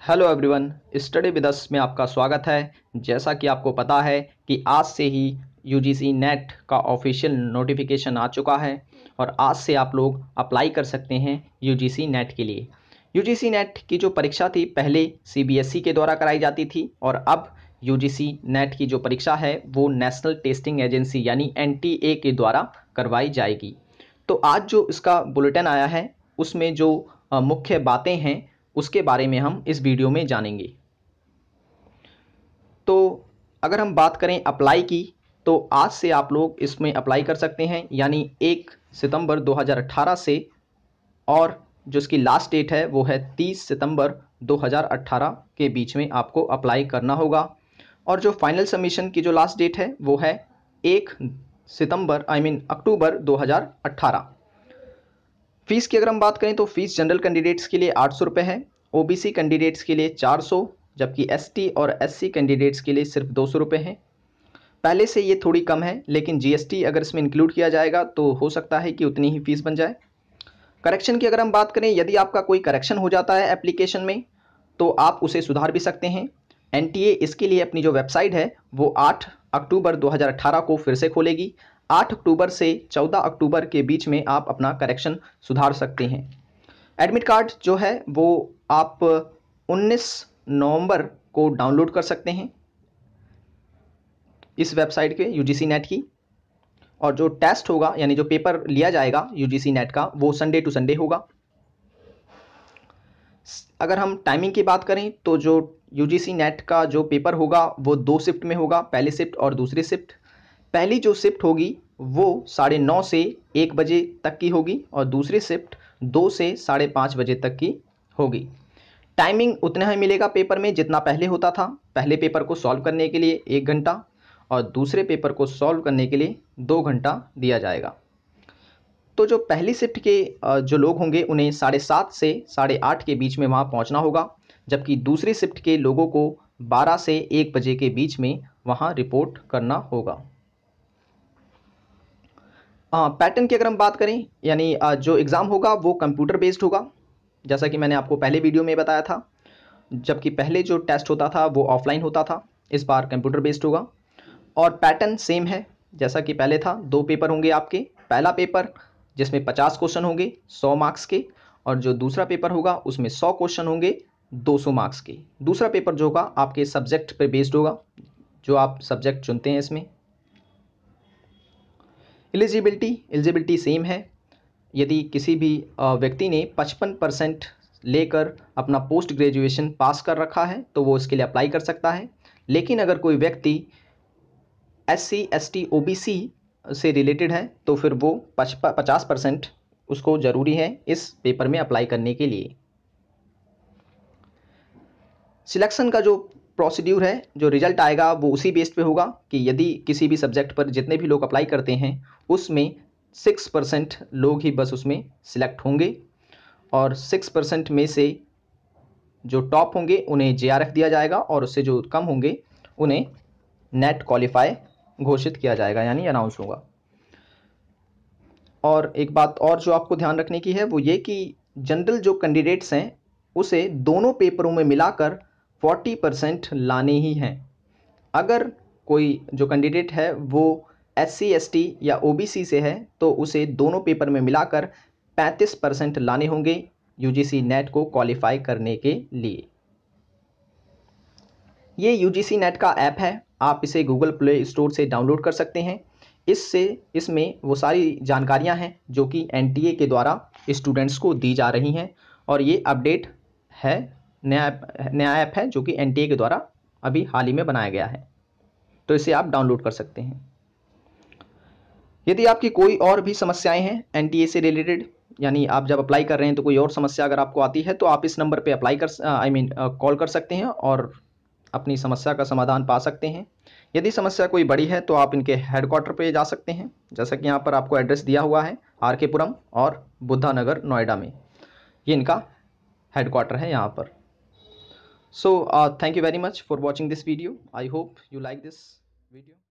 Hello everyone, study with us में आपका स्वागत है। जैसा कि आपको पता है कि आज से ही यूजीसी नेट का ऑफिशियल नोटिफिकेशन आ चुका है और आज से आप लोग अप्लाई कर सकते हैं यूजीसी नेट के लिए। यूजीसी नेट की जो परीक्षा थी पहले सीबीएसई के द्वारा कराई जाती थी और अब यूजीसी नेट की जो परीक्षा है वो नेशनल टेस्टिंग एजेंसी यानी एनटीए के द्वारा करवाई जाएगी। तो आज जो इसका बुलेटिन आया है उसमें जो मुख्य बातें हैं उसके बारे में हम इस वीडियो में जानेंगे। तो अगर हम बात करें अप्लाई की, तो आज से आप लोग इसमें अप्लाई कर सकते हैं यानी 1 सितंबर 2018 से, और जो इसकी लास्ट डेट है वो है 30 सितंबर 2018 के बीच में आपको अप्लाई करना होगा। और जो फाइनल सबमिशन की जो लास्ट डेट है वो है 1 सितंबर अक्टूबर 2018। फीस की अगर हम बात करें तो फीस जनरल कैंडिडेट्स के लिए 800 रुपये है, ओबीसी कैंडिडेट्स के लिए 400, जबकि एसटी और एससी कैंडिडेट्स के लिए सिर्फ 200 रुपये है। पहले से ये थोड़ी कम है, लेकिन जीएसटी अगर इसमें इंक्लूड किया जाएगा तो हो सकता है कि उतनी ही फीस बन जाए। करेक्शन की अगर हम बात करें, यदि आपका कोई करेक्शन हो जाता है एप्लीकेशन में तो आप उसे सुधार भी सकते हैं। एनटीए इसके लिए अपनी जो वेबसाइट है वो 8 अक्टूबर 2018 को फिर से खोलेगी। 8 अक्टूबर से 14 अक्टूबर के बीच में आप अपना करेक्शन सुधार सकते हैं। एडमिट कार्ड जो है वो आप 19 नवंबर को डाउनलोड कर सकते हैं इस वेबसाइट के यूजीसी नेट की। और जो टेस्ट होगा यानी जो पेपर लिया जाएगा यूजीसी नेट का वो संडे टू संडे होगा। अगर हम टाइमिंग की बात करें तो जो यूजीसी नेट का जो पेपर होगा वो 2 शिफ्ट में होगा, पहली शिफ्ट और दूसरी शिफ्ट। पहली जो शिफ्ट होगी वो 9:30 से 1 बजे तक की होगी और दूसरी शिफ्ट 2 से 5:30 बजे तक की होगी। टाइमिंग उतना ही मिलेगा पेपर में जितना पहले होता था। पहले पेपर को सॉल्व करने के लिए 1 घंटा और दूसरे पेपर को सॉल्व करने के लिए 2 घंटा दिया जाएगा। तो जो पहली शिफ्ट के जो लोग होंगे उन्हें 7:30 से 8:30 के बीच में वहाँ पहुँचना होगा, जबकि दूसरी शिफ्ट के लोगों को 12 से 1 बजे के बीच में वहाँ रिपोर्ट करना होगा। पैटर्न की अगर हम बात करें यानी जो एग्ज़ाम होगा वो कंप्यूटर बेस्ड होगा, जैसा कि मैंने आपको पहले वीडियो में बताया था। जबकि पहले जो टेस्ट होता था वो ऑफलाइन होता था, इस बार कंप्यूटर बेस्ड होगा। और पैटर्न सेम है जैसा कि पहले था। 2 पेपर होंगे आपके। पहला पेपर जिसमें 50 क्वेश्चन होंगे 100 मार्क्स के, और जो दूसरा पेपर होगा उसमें 100 क्वेश्चन होंगे 200 मार्क्स के। दूसरा पेपर जो होगा आपके सब्जेक्ट पे बेस्ड होगा, जो आप सब्जेक्ट चुनते हैं इसमें। एलिजिबिलिटी सेम है। यदि किसी भी व्यक्ति ने 55% लेकर अपना पोस्ट ग्रेजुएशन पास कर रखा है तो वो इसके लिए अप्लाई कर सकता है। लेकिन अगर कोई व्यक्ति एससी एसटी ओबीसी से रिलेटेड है तो फिर वो 50% उसको ज़रूरी है इस पेपर में अप्लाई करने के लिए। सिलेक्शन का जो प्रोसीड्यूर है, जो रिजल्ट आएगा वो उसी बेस्ड पे होगा कि यदि किसी भी सब्जेक्ट पर जितने भी लोग अप्लाई करते हैं उसमें 6% लोग ही बस उसमें सिलेक्ट होंगे, और 6% में से जो टॉप होंगे उन्हें जेआरएफ दिया जाएगा और उससे जो कम होंगे उन्हें नेट क्वालिफाई घोषित किया जाएगा यानी अनाउंस होगा। और एक बात और जो आपको ध्यान रखने की है वो ये कि जनरल जो कैंडिडेट्स हैं उसे दोनों पेपरों में मिलाकर 40% लाने ही हैं। अगर कोई जो कैंडिडेट है वो एससी एसटी या ओबीसी से है तो उसे दोनों पेपर में मिलाकर 35% लाने होंगे यूजीसी नेट को क्वालिफाई करने के लिए। ये यूजीसी नेट का ऐप है, आप इसे गूगल प्ले स्टोर से डाउनलोड कर सकते हैं। इसमें वो सारी जानकारियां हैं जो कि एनटीए के द्वारा स्टूडेंट्स को दी जा रही हैं, और ये अपडेट है, नया ऐप है जो कि एनटीए के द्वारा अभी हाल ही में बनाया गया है, तो इसे आप डाउनलोड कर सकते हैं। यदि आपकी कोई और भी समस्याएं हैं एनटीए से रिलेटेड, यानी आप जब अप्लाई कर रहे हैं तो कोई और समस्या अगर आपको आती है तो आप इस नंबर पे कॉल कर सकते हैं और अपनी समस्या का समाधान पा सकते हैं। यदि समस्या कोई बड़ी है तो आप इनके हेडक्वार्टर पे जा सकते हैं, जैसा कि यहाँ पर आपको एड्रेस दिया हुआ है, आर के पुरम और बुद्धा नगर नोएडा में ये इनका हेडक्वार्टर है यहाँ पर। So thank you very much for watching this video. I hope you like this video.